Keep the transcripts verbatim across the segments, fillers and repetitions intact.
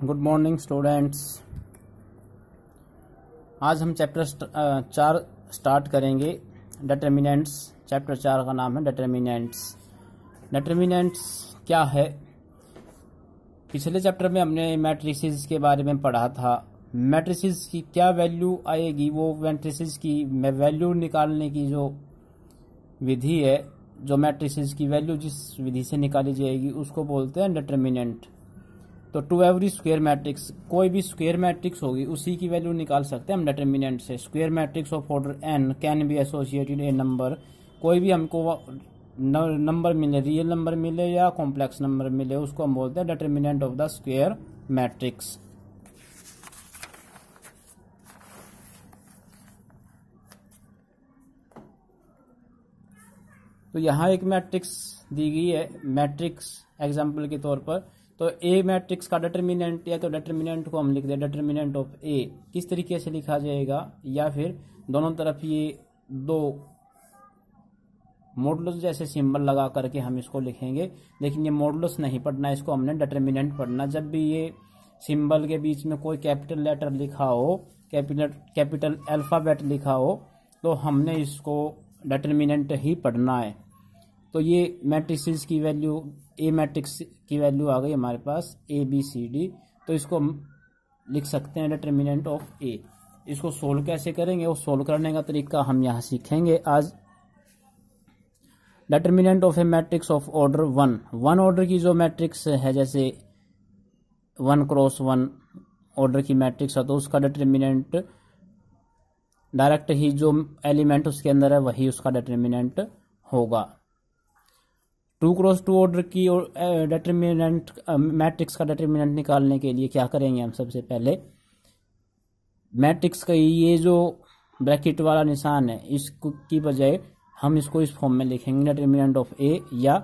Good morning students. आज हम chapter चार स्टार्ट करेंगे। डिटर्मिनेंट्स, चैप्टर चार का नाम है डिटर्मिनेंट्स। डिटर्मिनेंट्स क्या है? पिछले चैप्टर में हमने मैट्रिसेस के बारे में पढ़ा था। मैट्रिसेस की क्या वैल्यू आएगी, वो मैट्रिसेस की वैल्यू निकालने की जो विधि है, जो मैट्रिसेस की वैल्यू जिस विधि से निकाली जाएगी उसको बोलते हैं डिटर्मिनेंट। तो टू एवरी स्क्वायर मैट्रिक्स, कोई भी स्क्वायर मैट्रिक्स होगी उसी की वैल्यू निकाल सकते हैं हम डिटर्मिनेंट से। Square matrix of order n can be associated a number, कोई भी हमको नंबर मिले, रियल नंबर मिले या कॉम्प्लेक्स नंबर मिले, उसको हम बोलते हैं determinant of the square matrix. तो यहाँ एक मैट्रिक्स दी गई है, मैट्रिक्स एग्जाम्पल के तौर पर। तो ए मैट्रिक्स का डिटर्मिनेंट या तो डिटर्मिनेंट को हम लिख दे डिटर्मिनेंट ऑफ ए, किस तरीके से लिखा जाएगा, या फिर दोनों तरफ ये दो मॉडुलस जैसे सिंबल लगा करके हम इसको लिखेंगे। लेकिन ये मॉडुलस नहीं पढ़ना, इसको हमने डिटर्मिनेंट पढ़ना। जब भी ये सिंबल के बीच में कोई कैपिटल लेटर लिखा हो, कैपिटल कैपिटल अल्फाबेट लिखा हो, तो हमने इसको डिटर्मिनेंट ही पढ़ना है। तो ये मैट्रिसेस की वैल्यू, ए मैट्रिक्स की वैल्यू आ गई हमारे पास ए बी सी डी। तो इसको हम लिख सकते हैं डिटर्मिनेंट ऑफ ए। इसको सोल्व कैसे करेंगे, वो सोल्व करने का तरीका हम यहाँ सीखेंगे आज। Determinant of a matrix of order one, one order की जो मैट्रिक्स है, जैसे वन क्रॉस वन ऑर्डर की मैट्रिक्स है, तो उसका डिटर्मिनेंट डायरेक्ट ही जो एलिमेंट उसके अंदर है वही उसका डिटर्मिनेंट होगा। टू क्रॉस टू ऑर्डर की डिटर्मिनेंट मैट्रिक्स का डिटर्मिनेंट निकालने के लिए क्या करेंगे हम? सबसे पहले मैट्रिक्स का ये जो ब्रैकेट वाला निशान है, इसको की बजाय हम इसको इस फॉर्म में लिखेंगे डिटर्मिनेंट ऑफ ए, या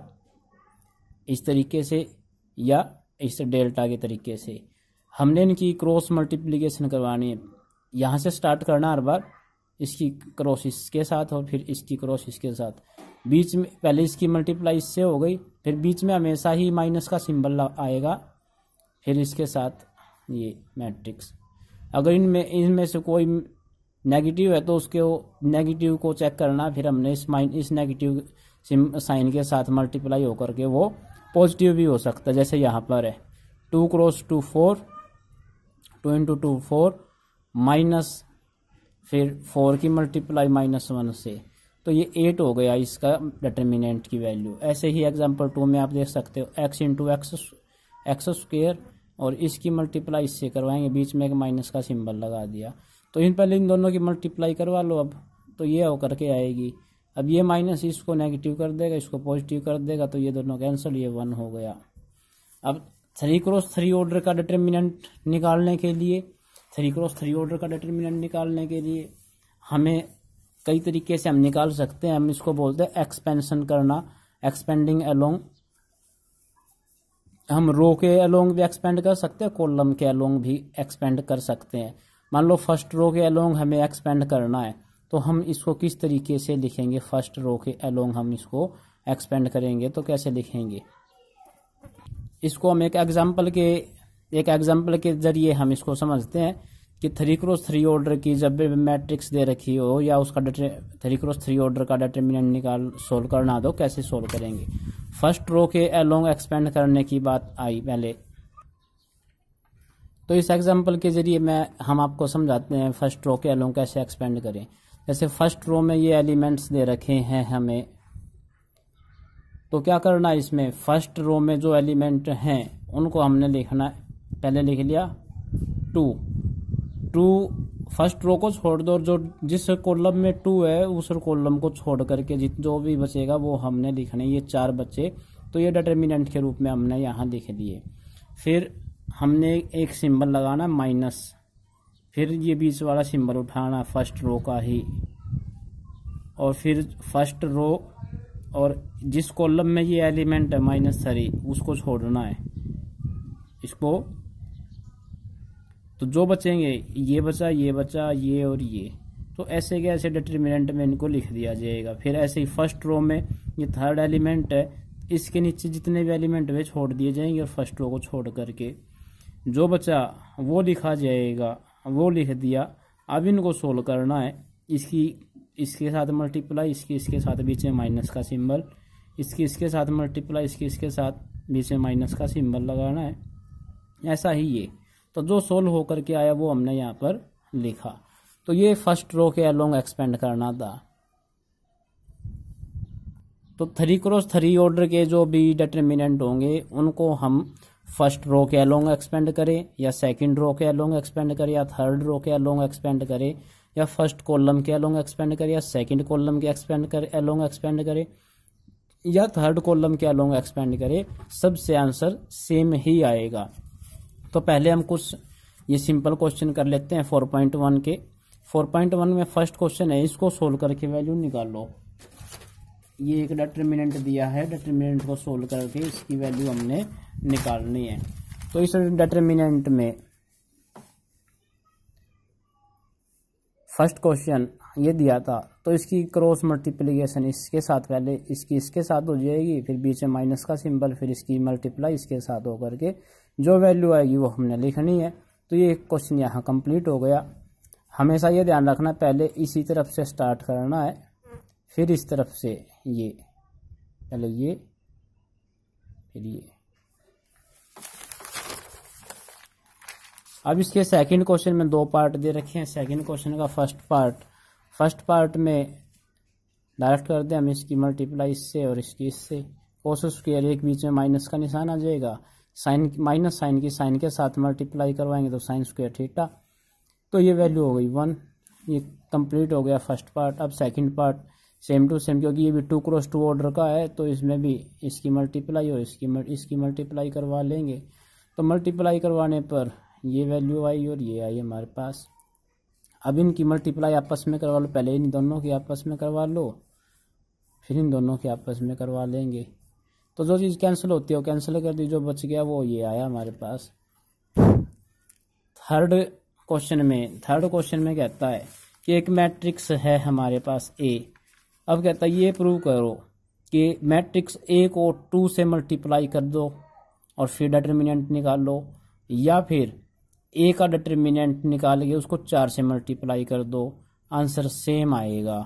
इस तरीके से या इस डेल्टा के तरीके से। हमने इनकी क्रॉस मल्टीप्लिकेशन करवानी है, यहाँ से स्टार्ट करना हर बार, इसकी क्रॉस इसके साथ और फिर इसकी क्रॉस इसके साथ। बीच में पहले इसकी मल्टीप्लाई इससे हो गई, फिर बीच में हमेशा ही माइनस का सिंबल आएगा, फिर इसके साथ ये मैट्रिक्स। अगर इनमें इनमें से कोई नेगेटिव है तो उसके नेगेटिव को चेक करना, फिर हमने इस माइन इस नेगेटिव साइन के साथ मल्टीप्लाई होकर के वो पॉजिटिव भी हो सकता है। जैसे यहाँ पर है two cross two four, two into two four, minus फिर फोर की मल्टीप्लाई माइनस वन से, तो ये एट हो गया इसका डिटर्मिनेंट की वैल्यू। ऐसे ही एग्जांपल टू में आप देख सकते हो x into x x square, और इसकी मल्टीप्लाई इससे करवाएंगे, बीच में एक माइनस का सिंबल लगा दिया। तो इन पहले इन दोनों की मल्टीप्लाई करवा लो अब, तो ये होकर के आएगी। अब ये माइनस इसको नेगेटिव कर देगा, इसको पॉजिटिव कर देगा, तो ये दोनों कैंसिल, ये वन हो गया। अब थ्री क्रॉस थ्री ऑर्डर का डिटर्मिनेंट निकालने के लिए थ्री क्रॉस थ्री ऑर्डर का डिटर्मिनेंट निकालने के लिए हमें कई तरीके से हम निकाल सकते हैं। हम इसको बोलते हैं एक्सपेंशन करना, एक्सपेंडिंग अलोंग। हम रो के अलोंग भी एक्सपेंड कर सकते हैं, कॉलम के अलोंग भी एक्सपेंड कर सकते हैं। मान लो फर्स्ट रो के अलोंग हमें एक्सपेंड करना है, तो हम इसको किस तरीके से लिखेंगे? फर्स्ट रो के अलोंग हम इसको एक्सपेंड करेंगे तो कैसे लिखेंगे? इसको हम एक एग्जाम्पल के एक एग्जाम्पल के जरिए हम इसको समझते हैं कि थ्री क्रॉस थ्री ऑर्डर की जब भी मैट्रिक्स दे रखी हो, या उसका थ्री क्रॉस थ्री ऑर्डर का डिटर्मिनेंट निकाल सोल्व करना दो, कैसे सोल्व करेंगे? फर्स्ट रो के अलोंग एक्सपेंड करने की बात आई पहले, तो इस एग्जाम्पल के जरिए मैं हम आपको समझाते हैं फर्स्ट रो के अलोंग कैसे एक्सपेंड करें। जैसे फर्स्ट रो में ये एलिमेंट्स दे रखे हैं हमें, तो क्या करना है इसमें? फर्स्ट रो में जो एलिमेंट हैं उनको हमने लिखना है, पहले लिख लिया टू टू फर्स्ट रो को छोड़ दो, जो जिस कॉलम में टू है उस कॉलम को छोड़ करके जो भी बचेगा वो हमने लिखना है। ये चार बचे, तो ये डिटर्मिनेंट के रूप में हमने यहाँ लिख लिए। फिर हमने एक सिंबल लगाना माइनस, फिर ये बीच वाला सिंबल उठाना फर्स्ट रो का ही, और फिर फर्स्ट रो और जिस कॉलम में ये एलिमेंट है माइनस थ्री उसको छोड़ना है इसको। तो जो बचेंगे ये बचा, ये बचा, ये और ये, तो ऐसे के ऐसे डिटर्मिनेंट में इनको लिख दिया जाएगा। फिर ऐसे ही फर्स्ट रो में ये थर्ड एलिमेंट है, इसके नीचे जितने भी एलिमेंट वे छोड़ दिए जाएंगे और फर्स्ट रो को छोड़ करके जो बचा वो लिखा जाएगा, वो लिख दिया। अब इनको सोल्व करना है, इसकी इसके साथ मल्टीप्लाई, इसकी इसके साथ बीच में माइनस का सिंबल, इसकी इसके साथ मल्टीप्लाई, इसकी इसके साथ बीच में माइनस का सिंबल लगाना है। ऐसा ही ये, तो जो सोल्व होकर के आया वो हमने यहाँ पर लिखा। तो ये फर्स्ट रो के अलोंग एक्सपेंड करना था। तो थ्री क्रॉस थ्री ऑर्डर के जो भी डिटर्मिनेंट होंगे उनको हम फर्स्ट रो के अलोंग एक्सपेंड करें, या सेकंड रो के अलोंग एक्सपेंड करें, या थर्ड रो के अलोंग एक्सपेंड करें, या फर्स्ट कॉलम के अलोंग एक्सपेंड करें, या सेकंड कॉलम के एक्सपेंड कर अलोंग एक्सपेंड करें, या थर्ड कॉलम के अलोंग एक्सपेंड करें, सबसे आंसर सेम ही आएगा। तो पहले हम कुछ ये सिंपल क्वेश्चन कर लेते हैं फोर पॉइंट वन के। फोर पॉइंट वन में फर्स्ट क्वेश्चन है, इसको सोल्व करके वैल्यू निकाल लो। ये एक डिटर्मिनेंट दिया है, डिटर्मिनेंट को सोल्व करके इसकी वैल्यू हमने निकालनी है। तो इस डिटर्मिनेंट में फर्स्ट क्वेश्चन ये दिया था, तो इसकी क्रॉस मल्टीप्लिकेशन इसके साथ, पहले इसकी इसके साथ हो जाएगी, फिर बीच में माइनस का सिंबल, फिर इसकी मल्टीप्लाई इसके साथ होकर के जो वैल्यू आएगी वो हमने लिखनी है। तो ये क्वेश्चन यहाँ कंप्लीट हो गया। हमेशा ये ध्यान रखना, पहले इसी तरफ से स्टार्ट करना है, फिर इस तरफ से, ये पहले ये फिर ये। अब इसके सेकंड क्वेश्चन में दो पार्ट दे रखे हैं। सेकंड क्वेश्चन का फर्स्ट पार्ट, फर्स्ट पार्ट में डायरेक्ट कर दें हम इसकी मल्टीप्लाई इससे और इसकी इससे, कोस स्क्वायर, एक बीच में माइनस का निशान आ जाएगा, साइन माइनस साइन की साइन के साथ मल्टीप्लाई करवाएंगे तो साइन स्क्वायर थीटा। तो ये वैल्यू हो गई वन। ये कंप्लीट हो गया फर्स्ट पार्ट। अब second part same to same, क्योंकि ये भी टू क्रॉस टू ऑर्डर का है, तो इसमें भी इसकी मल्टीप्लाई और इसकी इसकी मल्टीप्लाई करवा लेंगे। तो मल्टीप्लाई करवाने पर ये वैल्यू आई और ये आई हमारे पास। अब इनकी मल्टीप्लाई आपस में करवा लो, पहले इन दोनों की आपस में करवा लो, फिर इन दोनों की आपस में करवा लेंगे। तो जो चीज़ कैंसिल होती है वो कैंसिल कर दी, जो बच गया वो ये आया हमारे पास। थर्ड क्वेश्चन में थर्ड क्वेश्चन में कहता है कि एक मैट्रिक्स है हमारे पास ए। अब कहता है ये प्रूव करो कि मैट्रिक्स ए को टू से मल्टीप्लाई कर दो और फिर डिटर्मिनेंट निकाल लो, या फिर ए का डिटर्मिनेंट निकाल के उसको चार से मल्टीप्लाई कर दो, आंसर सेम आएगा।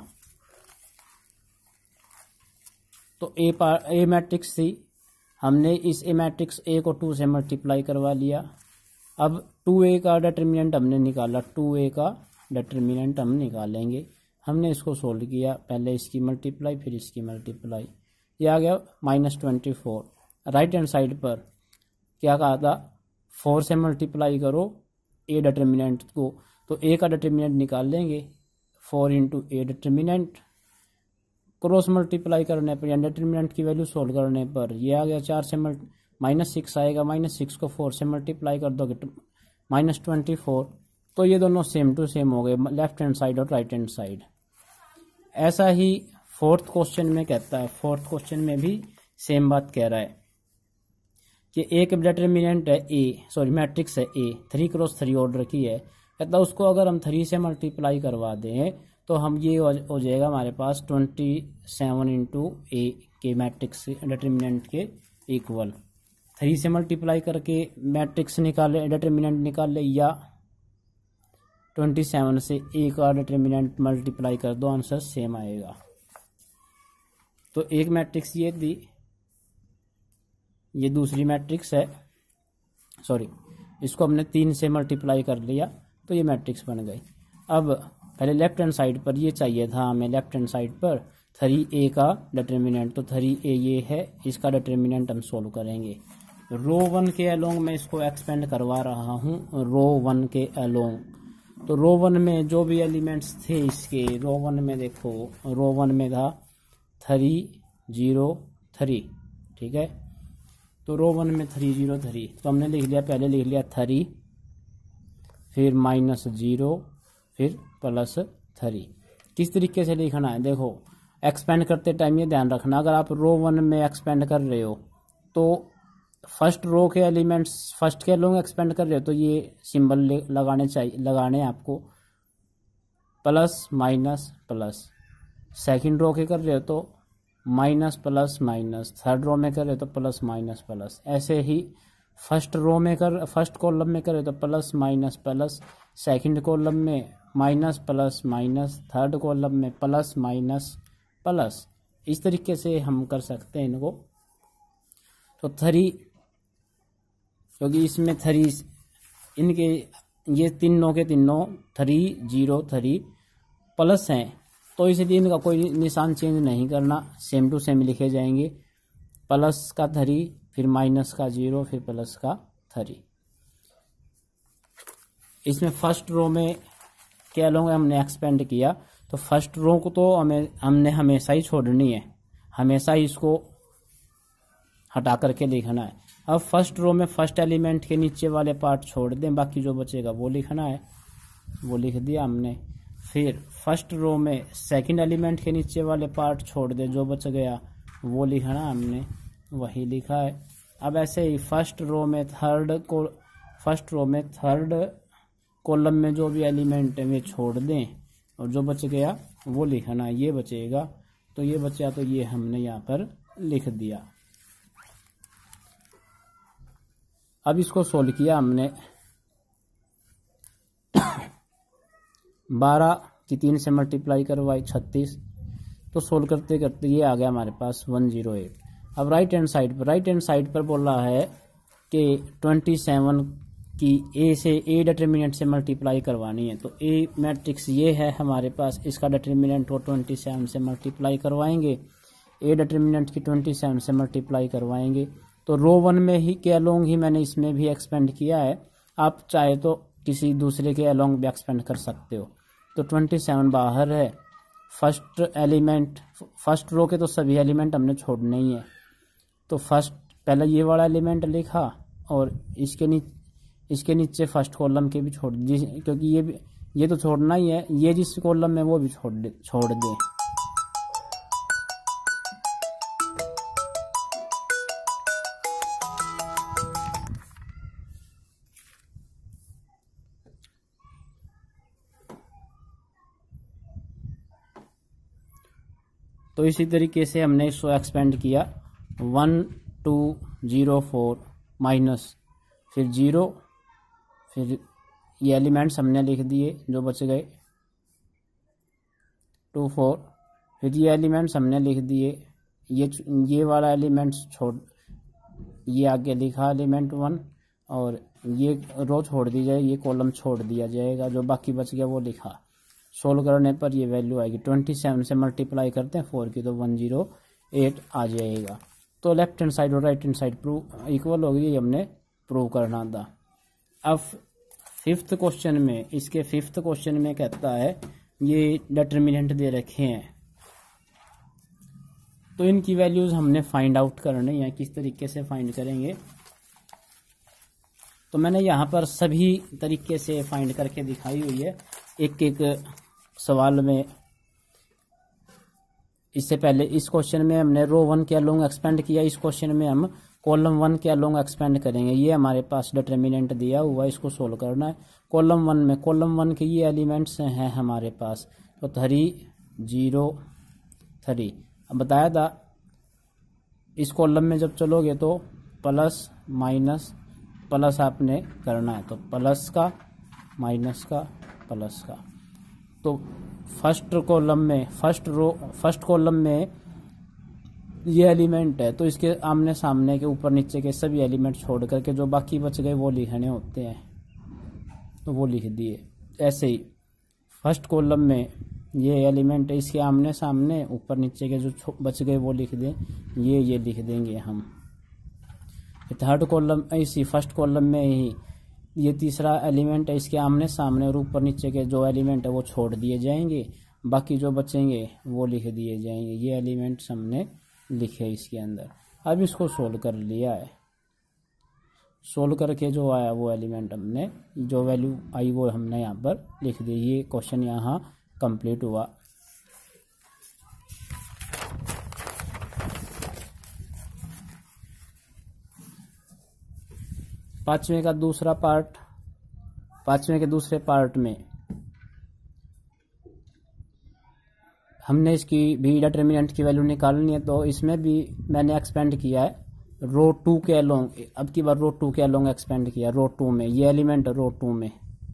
तो ए पार ए मैट्रिक्स थी, हमने इस ए मैट्रिक्स ए को टू से मल्टीप्लाई करवा लिया। अब टू ए का डिटर्मिनेंट हमने निकाला, टू ए का डिटर्मिनेंट हम निकालेंगे। हमने इसको सोल्व किया, पहले इसकी मल्टीप्लाई फिर इसकी मल्टीप्लाई, ये आ गया minus twenty four. Right hand side पर क्या कहा था, फोर से मल्टीप्लाई करो ए डिटर्मिनेंट को, तो ए का डिटर्मिनेंट निकाल लेंगे, four into A determinant, cross multiply करने पर या डिटर्मिनेंट की वैल्यू सोल्व करने पर ये आ गया चार से मल्टी माइनस सिक्स आएगा, माइनस सिक्स को फोर से मल्टीप्लाई कर दोगे तो माइनस ट्वेंटी फोर। तो ये दोनों सेम टू सेम हो गए, लेफ्ट हैंड साइड और राइट हैंड साइड। ऐसा ही फोर्थ क्वेश्चन में कहता है, फोर्थ क्वेश्चन में भी सेम बात कह रहा है कि एक डिटर्मिनेंट है ए, सॉरी मैट्रिक्स है A, three cross three order की है। कहता है उसको अगर हम थ्री से मल्टीप्लाई करवा दें तो हम ये हो जाएगा हमारे पास ट्वेंटी सेवन इंटू ए के मैट्रिक्स डिटर्मिनेंट के इक्वल। थ्री से मल्टीप्लाई करके मैट्रिक्स निकाले, डिटर्मिनेंट निकाल ले, या ट्वेंटी सेवन से ए का डिटर्मिनेंट मल्टीप्लाई कर दो, आंसर सेम आएगा। तो एक मैट्रिक्स ये थी, ये दूसरी मैट्रिक्स है, सॉरी इसको हमने तीन से मल्टीप्लाई कर लिया तो ये मैट्रिक्स बन गई। अब पहले लेफ्ट हैंड साइड पर ये चाहिए था हमें, लेफ्ट हैंड साइड पर थ्री ए का डिटर्मिनेंट, तो थ्री ए ये है, इसका डिटर्मिनेंट हम सोल्व करेंगे। रो वन के अलोंग मैं इसको एक्सपेंड करवा रहा हूँ, रो वन के अलोंग। तो रो वन में जो भी एलिमेंट्स थे इसके, रो वन में देखो, रो वन में था थ्री जीरो थ्री, ठीक है। तो रो वन में थ्री जीरो थ्री, तो हमने लिख लिया, पहले लिख लिया थ्री, फिर माइनस जीरो, फिर प्लस थ्री। किस तरीके से लिखना है, देखो एक्सपेंड करते टाइम ये ध्यान रखना, अगर आप रो वन में एक्सपेंड कर रहे हो तो फर्स्ट रो के एलिमेंट्स फर्स्ट के लोग एक्सपेंड कर रहे हो तो ये सिंबल लगाने चाहिए, लगाने आपको plus minus plus. Second row के कर रहे हो तो minus plus minus, third row में कर रहे हो तो प्लस माइनस प्लस। ऐसे ही फर्स्ट रो में कर फर्स्ट कॉलम में करे तो plus minus plus, second column में minus plus minus, third column में प्लस माइनस प्लस। इस तरीके से हम कर सकते हैं इनको। तो थ्री, क्योंकि इसमें थ्री इनके ये तीनों के तीनों थ्री जीरो थ्री प्लस हैं, तो इसलिए इनका कोई निशान चेंज नहीं करना, सेम टू सेम लिखे जाएंगे। प्लस का थ्री, फिर माइनस का जीरो, फिर प्लस का थ्री। इसमें फर्स्ट रो में क्या लोग हमने एक्सपेंड किया, तो फर्स्ट रो को तो हमें हमने हमेशा ही छोड़नी है, हमेशा ही इसको हटा करके लिखना है। अब फर्स्ट रो में फर्स्ट एलिमेंट के नीचे वाले पार्ट छोड़ दें, बाकी जो बचेगा वो लिखना है, वो लिख दिया हमने। फिर फर्स्ट रो में सेकंड एलिमेंट के नीचे वाले पार्ट छोड़ दें, जो बच गया वो लिखना हमने, वही लिखा है। अब ऐसे ही फर्स्ट रो में थर्ड को फर्स्ट रो में थर्ड कॉलम में जो भी एलिमेंट है वे छोड़ दें, और जो बच गया वो लिखना, ये बचेगा। तो ये बचा, तो ये हमने यहाँ पर लिख दिया। अब इसको सोल्व किया हमने, बारह की तीन से मल्टीप्लाई करवाई छत्तीस, तो सोल्व करते करते ये आ गया हमारे पास वन जीरो एट। अब राइट हैंड साइड पर राइट हैंड साइड पर बोला है कि ट्वेंटी सेवन की ए से ए डिटर्मिनेंट से मल्टीप्लाई करवानी है। तो ए मैट्रिक्स ये है हमारे पास, इसका डिटर्मिनेंट को ट्वेंटी सेवन से मल्टीप्लाई करवाएंगे, ए डिटर्मिनेंट की ट्वेंटी सेवन से मल्टीप्लाई करवाएंगे। तो रो वन में ही के अलोंग ही मैंने इसमें भी एक्सपेंड किया है, आप चाहे तो किसी दूसरे के अलोंग भी एक्सपेंड कर सकते हो। तो ट्वेंटी सेवन बाहर है, फर्स्ट एलिमेंट फर्स्ट रो के तो सभी एलिमेंट हमने छोड़ने ही है। तो फर्स्ट पहले ये वाला एलिमेंट लिखा, और इसके नीचे इसके नीचे फर्स्ट कॉलम के भी छोड़ दी, क्योंकि ये भी ये तो छोड़ना ही है, ये जिस कॉलम में वो भी छोड़ दे छोड़ दें। तो इसी तरीके से हमने इसको एक्सपेंड किया, one two zero four minus, फिर जीरो, फिर ये एलिमेंट्स हमने लिख दिए जो बच गए, टू फोर, फिर ये एलिमेंट्स हमने लिख दिए, ये ये वाला एलिमेंट्स छोड़, ये आगे लिखा एलिमेंट वन, और ये रो छोड़ दी जाए, ये कॉलम छोड़ दिया जाएगा, जो बाकी बच गया वो लिखा। सोल्व करने पर ये वैल्यू आएगी, ट्वेंटी सेवन से मल्टीप्लाई करते हैं फोर की, तो वन जीरो एट आ जाएगा। तो लेफ्ट हैंड साइड और right hand side prove equal होगी, ये हमने प्रूव करना था। अब फिफ्थ क्वेश्चन में, इसके फिफ्थ क्वेश्चन में कहता है ये डिटर्मिनेंट दे रखे हैं, तो इनकी वैल्यूज हमने फाइंड आउट करनी है। किस तरीके से फाइंड करेंगे, तो मैंने यहाँ पर सभी तरीके से फाइंड करके दिखाई हुई है, एक एक सवाल में। इससे पहले इस क्वेश्चन में हमने रो वन के अलोंग एक्सपेंड किया, इस क्वेश्चन में हम कॉलम वन के अलोंग एक्सपेंड करेंगे। ये हमारे पास डिटर्मिनेंट दिया हुआ है, इसको सोल्व करना है। कॉलम वन में कॉलम वन के ये एलिमेंट्स हैं हमारे पास, तो थ्री जीरो थ्री। अब बताया था इस कॉलम में जब चलोगे तो प्लस माइनस प्लस आपने करना है, तो प्लस का माइनस का प्लस का। तो फर्स्ट कॉलम में फर्स्ट रो फर्स्ट कॉलम में ये एलिमेंट है, तो इसके आमने सामने के ऊपर नीचे के सभी एलिमेंट छोड़ करके जो बाकी बच गए वो लिखने होते हैं, तो वो लिख दिए। ऐसे ही फर्स्ट कॉलम में ये एलिमेंट है, इसके आमने सामने ऊपर नीचे के जो बच गए वो लिख दें, ये ये लिख देंगे हम। थर्ड कॉलम इसी फर्स्ट कॉलम में ही ये तीसरा एलिमेंट है, इसके आमने सामने और ऊपर नीचे के जो एलिमेंट है वो छोड़ दिए जाएंगे, बाकी जो बचेंगे वो लिख दिए जाएंगे। ये एलिमेंट्स हमने लिखे इसके अंदर। अब इसको सोल्व कर लिया है, सोल्व करके जो आया वो एलिमेंट हमने, जो वैल्यू आई वो हमने यहाँ पर लिख दी। ये क्वेश्चन यहाँ कंप्लीट हुआ। पांचवें का दूसरा पार्ट, पांचवें के दूसरे पार्ट में हमने इसकी भी डिटर्मिनेंट की वैल्यू निकालनी है, तो इसमें भी मैंने एक्सपेंड किया है रो टू के अलोंग, अब की बार रो टू के अलोंग एक्सपेंड किया, रो टू में ये एलिमेंट रो टू में,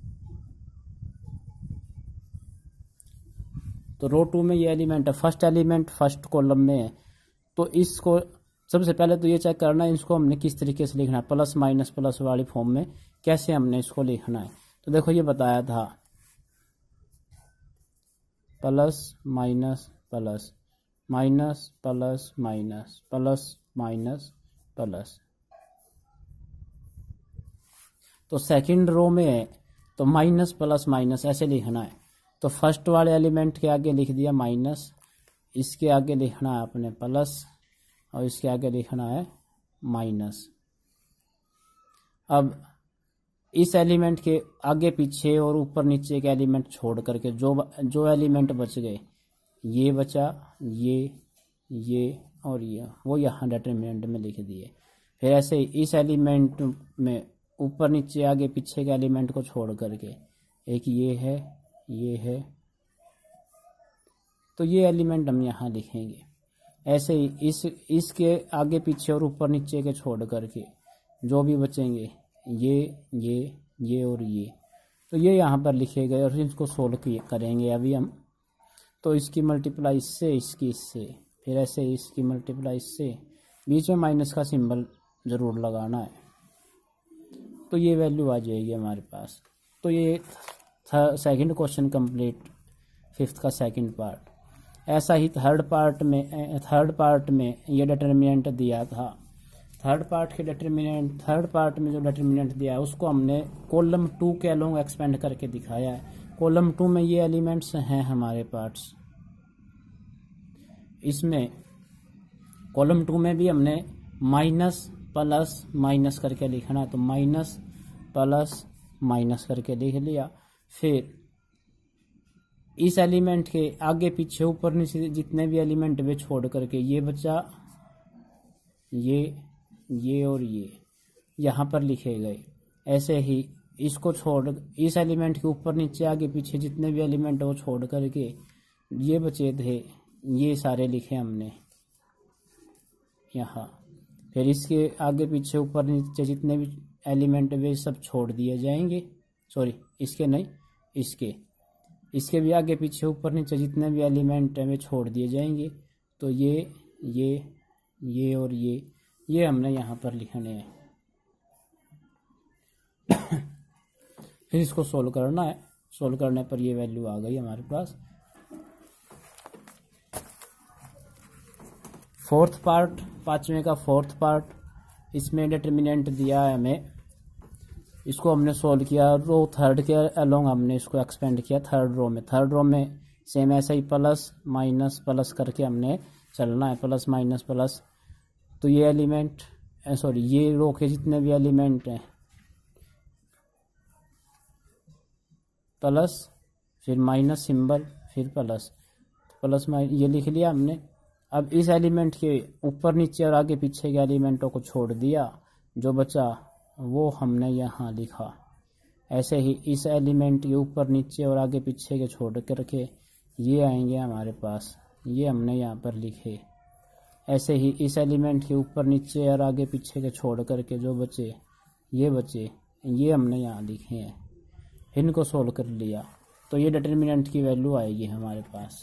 तो रो टू में ये एलिमेंट है, फर्स्ट एलिमेंट फर्स्ट कॉलम में है। तो इसको सबसे पहले तो ये चेक करना है इसको हमने किस तरीके से लिखना है, प्लस माइनस प्लस वाली फॉर्म में कैसे हमने इसको लिखना है। तो देखो ये बताया था plus minus plus minus plus minus plus minus plus, तो सेकंड रो में है तो माइनस प्लस माइनस ऐसे लिखना है। तो फर्स्ट वाले एलिमेंट के आगे लिख दिया माइनस, इसके आगे लिखना है अपने प्लस और इसके आगे लिखना है माइनस। अब इस एलिमेंट के आगे पीछे और ऊपर नीचे के एलिमेंट छोड़ करके जो जो एलिमेंट बच गए, ये बचा, ये ये और ये, वो यहाँ डिटरमिनेंट में लिख दिए। फिर ऐसे इस एलिमेंट में ऊपर नीचे आगे पीछे के एलिमेंट को छोड़ करके एक ये है, ये है, तो ये एलिमेंट हम यहाँ लिखेंगे। ऐसे ही इस इसके आगे पीछे और ऊपर नीचे के छोड़ करके जो भी बचेंगे ये ये ये और ये, तो ये यहाँ पर लिखे गए और इसको सोल्व करेंगे अभी हम। तो इसकी मल्टीप्लाई इससे, इसकी इससे, फिर ऐसे इसकी मल्टीप्लाई इससे, बीच में माइनस का सिंबल ज़रूर लगाना है, तो ये वैल्यू आ जाएगी हमारे पास। तो ये सेकंड क्वेश्चन कंप्लीट, फिफ्थ का सेकंड पार्ट। ऐसा ही थर्ड पार्ट में थर्ड पार्ट में ये डिटरमिनेंट दिया था, थर्ड पार्ट के डिटरमिनेंट थर्ड पार्ट में जो डिटरमिनेंट दिया है उसको हमने कॉलम टू के अलोंग एक्सपेंड करके दिखाया है। कॉलम टू में ये एलिमेंट्स हैं हमारे पार्ट्स, इसमें कॉलम टू में भी हमने माइनस प्लस माइनस करके लिखना है, तो माइनस प्लस माइनस करके लिख लिया। फिर इस एलिमेंट के आगे पीछे ऊपर नीचे जितने भी एलिमेंट वे छोड़ करके ये बचा, ये ये और ये यहाँ पर लिखे गए। ऐसे ही इसको छोड़, इस एलिमेंट के ऊपर नीचे आगे पीछे जितने भी एलिमेंट वो छोड़ करके ये बचे थे, ये सारे लिखे हमने यहाँ। फिर इसके आगे पीछे ऊपर नीचे जितने भी एलिमेंट वे सब छोड़ दिए जाएंगे, सॉरी इसके नहीं, इसके इसके भी आगे पीछे ऊपर नीचे जितने भी एलिमेंट हैं वे छोड़ दिए जाएंगे। तो ये ये ये और ये ये हमने यहाँ पर लिखने हैं। फिर इसको सोल्व करना है, सोल्व करने पर ये वैल्यू आ गई हमारे पास। फोर्थ पार्ट, पांचवें का फोर्थ पार्ट, इसमें डिटरमिनेंट दिया है हमें, इसको हमने सोल्व किया। रो थर्ड के अलोंग हमने इसको एक्सपेंड किया थर्ड रो में। थर्ड रो में सेम ऐसा ही प्लस माइनस प्लस करके हमने चलना है, प्लस माइनस प्लस। तो ये एलिमेंट सॉरी ये रो के जितने भी एलिमेंट हैं प्लस, फिर माइनस सिंबल, फिर प्लस, प्लस माइनस ये लिख लिया हमने। अब इस एलिमेंट के ऊपर नीचे और आगे पीछे के एलिमेंटों को छोड़ दिया, जो बचा वो हमने यहाँ लिखा। ऐसे ही इस एलिमेंट के ऊपर नीचे और आगे पीछे के छोड़ करके ये आएंगे हमारे पास, ये हमने यहाँ पर लिखे। ऐसे ही इस एलिमेंट के ऊपर नीचे और आगे पीछे के छोड़ करके जो बचे ये बचे, ये हमने यहाँ लिखे हैं। इनको सोल्व कर लिया तो ये डिटरमिनेंट की वैल्यू आएगी हमारे पास।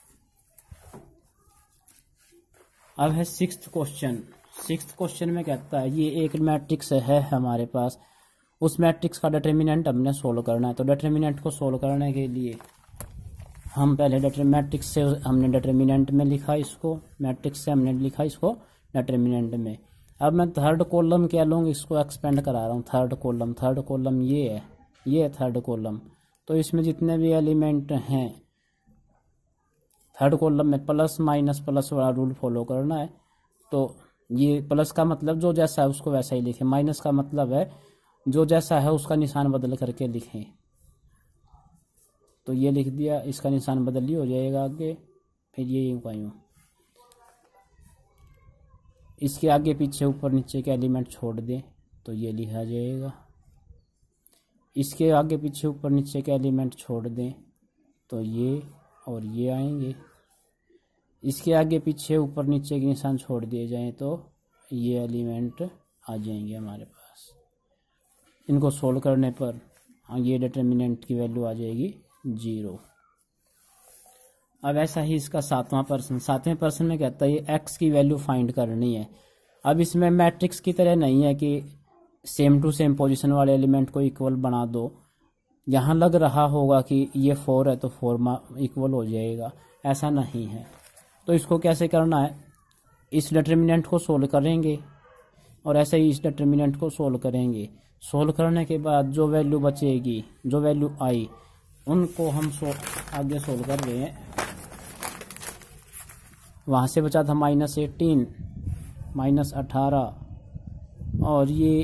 अब है सिक्स्थ क्वेश्चन। सिक्स्थ क्वेश्चन में कहता है ये एक मैट्रिक्स है हमारे पास, उस मैट्रिक्स का डिटरमिनेंट हमने सोल्व करना है। तो डिटरमिनेंट को सोल्व करने के लिए हम पहले डिटर मैट्रिक्स से हमने डिटरमिनेंट में लिखा, इसको मैट्रिक्स से हमने लिखा इसको डिटरमिनेंट में। अब मैं थर्ड कॉलम के अलोंग इसको एक्सपेंड करा रहा हूँ। थर्ड कॉलम थर्ड कॉलम ये है, ये है थर्ड कॉलम। तो इसमें जितने भी एलिमेंट हैं थर्ड कॉलम में प्लस माइनस प्लस वाला रूल फॉलो करना है। तो ये प्लस का मतलब जो जैसा है उसको वैसा ही लिखें, माइनस का मतलब है जो जैसा है उसका निशान बदल करके लिखें। तो ये लिख दिया, इसका निशान बदल ही हो जाएगा आगे, फिर ये यूँ का यूँ। इसके आगे पीछे ऊपर नीचे के एलिमेंट छोड़ दें तो ये लिखा जाएगा। इसके आगे पीछे ऊपर नीचे के एलिमेंट छोड़ दें तो ये और ये आएंगे। इसके आगे पीछे ऊपर नीचे के निशान छोड़ दिए जाएं तो ये एलिमेंट आ जाएंगे हमारे पास। इनको सोल्व करने पर हाँ ये डिटर्मिनेंट की वैल्यू आ जाएगी जीरो। अब ऐसा ही इसका सातवां पर्सन, सातवें पर्सन में कहता है ये एक्स की वैल्यू फाइंड करनी है। अब इसमें मैट्रिक्स की तरह नहीं है कि सेम टू सेम पोजीशन वाले एलिमेंट को इक्वल बना दो। यहाँ लग रहा होगा कि ये फोर है तो फोर इक्वल हो जाएगा, ऐसा नहीं है। तो इसको कैसे करना है, इस डिटर्मिनेंट को सोल्व करेंगे और ऐसे ही इस डिटर्मिनेंट को सोल्व करेंगे। सोल्व करने के बाद जो वैल्यू बचेगी, जो वैल्यू आई, उनको हम सो आगे सोल्व कर रहे हैं। वहाँ से बचा था माइनस एटीन, माइनस अठारह, और ये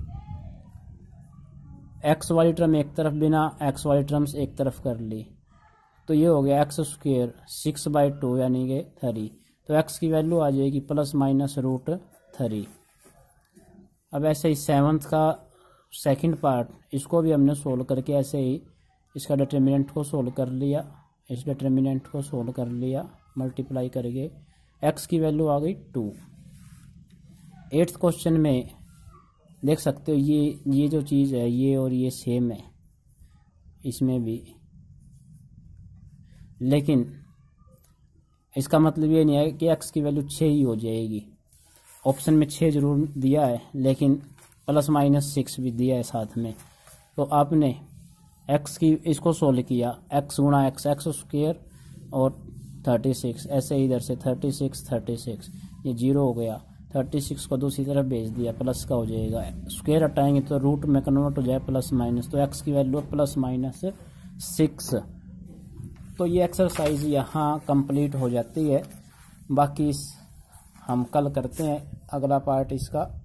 एक्स वाली टर्म एक तरफ, बिना एक्स वाली टर्म्स एक तरफ कर ली, तो ये हो गया x square six by two यानी कि थ्री। तो एक्स की वैल्यू आ जाएगी प्लस माइनस रूट थ्री। अब ऐसे ही सेवन्थ का सेकंड पार्ट, इसको भी हमने सोल्व करके ऐसे ही इसका डिटर्मिनेंट को सोल्व कर लिया, इस डिटर्मिनेंट को सोल्व कर लिया, मल्टीप्लाई करके एक्स की वैल्यू आ गई टू। एट्थ क्वेश्चन में देख सकते हो ये ये जो चीज़ है ये और ये सेम है इसमें भी, लेकिन इसका मतलब ये नहीं है कि एक्स की वैल्यू छः ही हो जाएगी। ऑप्शन में छः जरूर दिया है लेकिन प्लस माइनस सिक्स भी दिया है साथ में। तो आपने एक्स की इसको सोल्व किया, एक्स गुणा एक्स, एक्स स्क्वेयर और थर्टी सिक्स, ऐसे इधर से थर्टी सिक्स थर्टी सिक्स, ये जीरो हो गया। थर्टी सिक्स को दूसरी तरफ भेज दिया, प्लस का हो जाएगा, स्क्वायर हटाएंगे तो रूट में कन्वर्ट हो जाए प्लस माइनस, तो एक्स की वैल्यू प्लस माइनस सिक्स। तो ये एक्सरसाइज यहाँ कंप्लीट हो जाती है। बाकी हम कल करते हैं अगला पार्ट इसका।